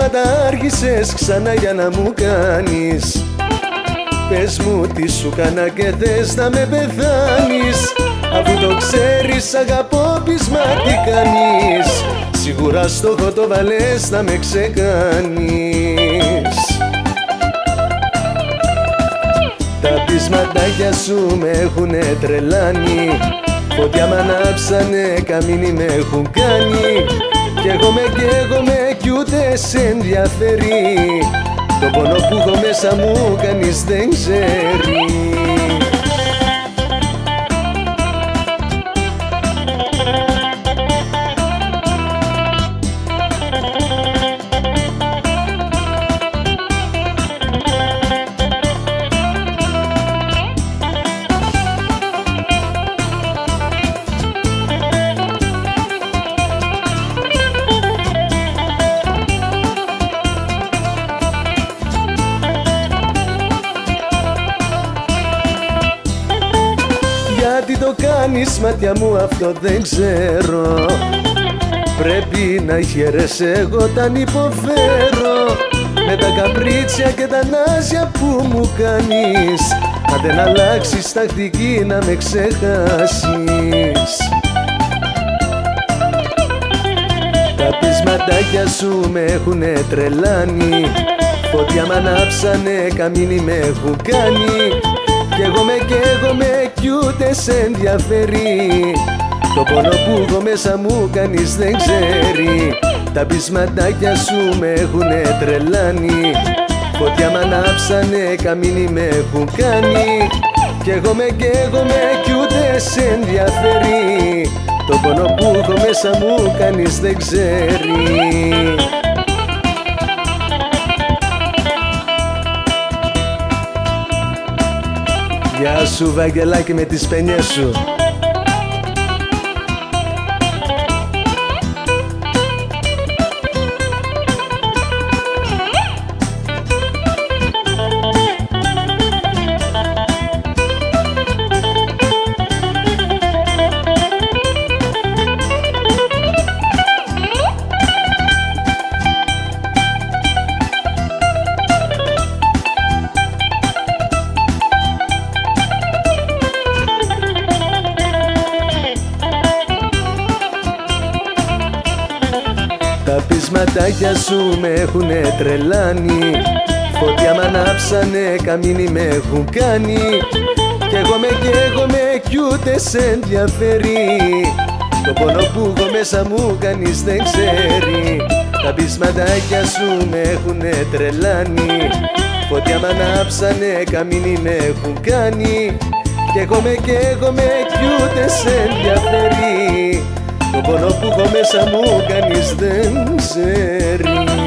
πείσματα άργησες ξανά για να μου κάνεις. Πες μου τι σου κάνα και θες να με πεθάνεις. Αφού το ξέρεις αγαπώ πεις μα τι κάνεις. Σίγουρα στόχο το βάλες να με ξεκάνεις. Τα πεισματάκια σου με έχουνε τρελάνει. Φωτιά μ' ανάψανε, καμίνι με έχουν κάνει. Καίγομαι κι ούτε σε ενδιαφέρει. Το πόνο που έχω μέσα μου κανείς δεν ξέρει. Γιατί το κάνεις μάτια μου αυτό δεν ξέρω. Πρέπει να χαίρεσαι εγώ όταν υποφέρω. Με τα καπρίτσια και τα νάζια που μου κάνεις. Αν δεν αλλάξεις τακτική να με ξεχάσεις. Τα πεισματάκια σου με έχουνε τρελάνει. Φωτιά μ' ανάψανε, καμίνι με έχουν κάνει. Καίγομαι κι ούτε σε ενδιαφέρει. Το πόνο που έχω μέσα μου κανείς δεν ξέρει. Τα πεισματάκια σου με έχουνε τρελάνει. Φωτιά μ' ανάψανε, καμίνι με έχουν κάνει. Καίγομαι κι ούτε σε ενδιαφέρει. Το πόνο που έχω μέσα μου κανείς δεν ξέρει. Γεια σου Βαγγελάκη με τις παινιές σου. Τα πεισματάκια σου με έχουνε τρελάνει. Φωτιά μ' ανάψανε, καμίνι με έχουν κάνει. Καίγομαι κι ούτε σε ενδιαφέρει. Το πόνο που έχω μέσα μου κανείς δεν ξέρει. Τα πεισματάκια σου με έχουνε τρελάνει. Φωτιά μ' ανάψανε, καμίνι με έχουν κάνει. Καίγομαι κι ούτε σε ενδιαφέρει. Το πόνο που έχω μέσα μου κανείς δεν ξέρει.